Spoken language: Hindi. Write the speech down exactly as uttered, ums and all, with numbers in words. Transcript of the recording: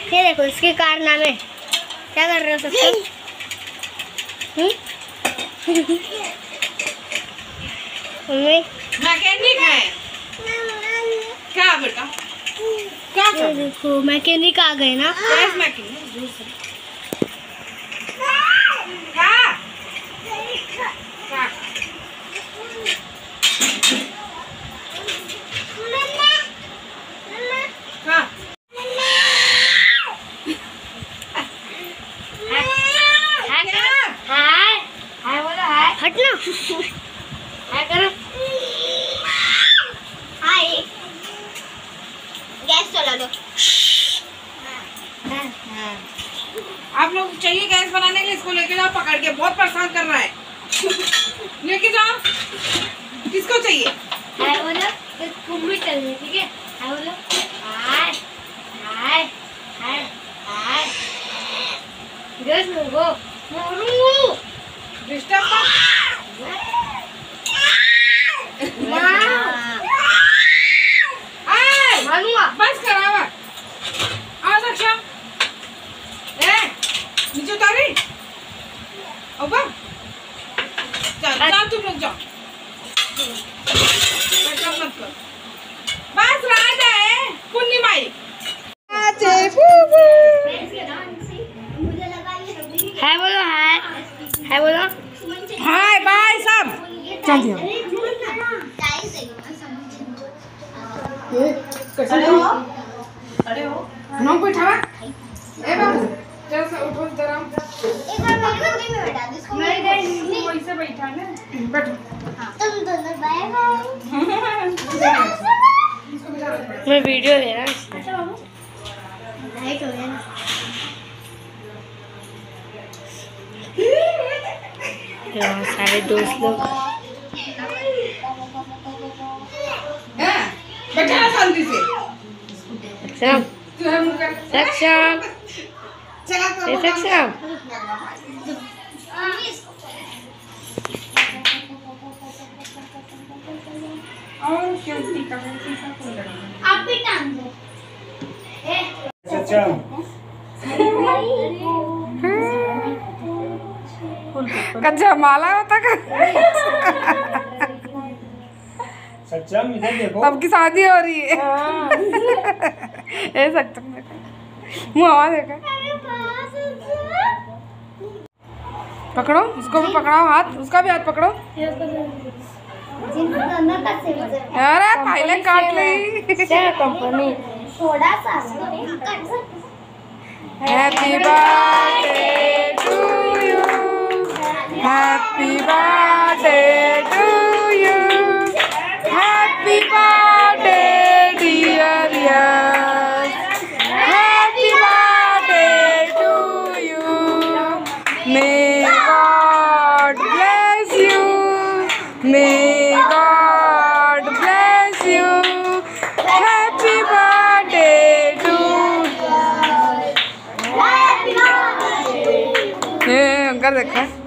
ये देखो इसके कारनामे। क्या कर रहे हो सब? मम्मी मैकेनिक है क्या बेटा? क्या ये देखो मैकेनिक आ गए ना। मैकेनिक क्या? हटना। हाय करो। हाय। गैस चला दो। आप लोग चाहिए गैस बनाने के लिए, इसको लेके जाओ पकड़ के, बहुत परेशान कर रहा है। लेके जाओ। किसको चाहिए? हाय बोलो तो तुम भी चल रही, ठीक है? हाय बोलो। Hi hi hi hi. Guys लोगो मोरू डिस्टर्ब बस करावा। आ दक्षा ए नीचे उतारी। अब चल जाओ तुम लोग जाओ। मत कर बस राजा है पुन्नी माई। हाय बोलो। हाय हाय बोलो। हाय बाय सब। चल दिया अरे हो अरे हो नौ को उठावा। ए बाबू चल से उठो जरा। एक बार मैं में बैठा दे इसको। नहीं नहीं वैसे बैठा ना। बैठो तुम दोनों बाय बाय। मैं वीडियो ले रहा हूं। अच्छा बाबू लाइट हो गया ना। यहाँ सारे दोस्त लोग। बैठा शांति से। सक्षम तू है मुंह कर। सक्षम चला ये सक्षम। और क्यों नहीं कर रही थी? आप भी टांग दो। अच्छा कच्चा माला होता का। सच्चम इधर देखो। सबकी शादी हो रही है। ए सच्चम देखो मुँह हवा देखा। पकड़ो उसको भी पकड़ाओ, हाथ उसका भी हाथ पकड़ो। अरे पहले काट ली। कंपनी थोड़ा सा happy birthday to you, happy birthday to you, happy birthday dear yes, happy birthday to you, may God bless you, may God bless you, happy birthday to. ये अंकल देखा।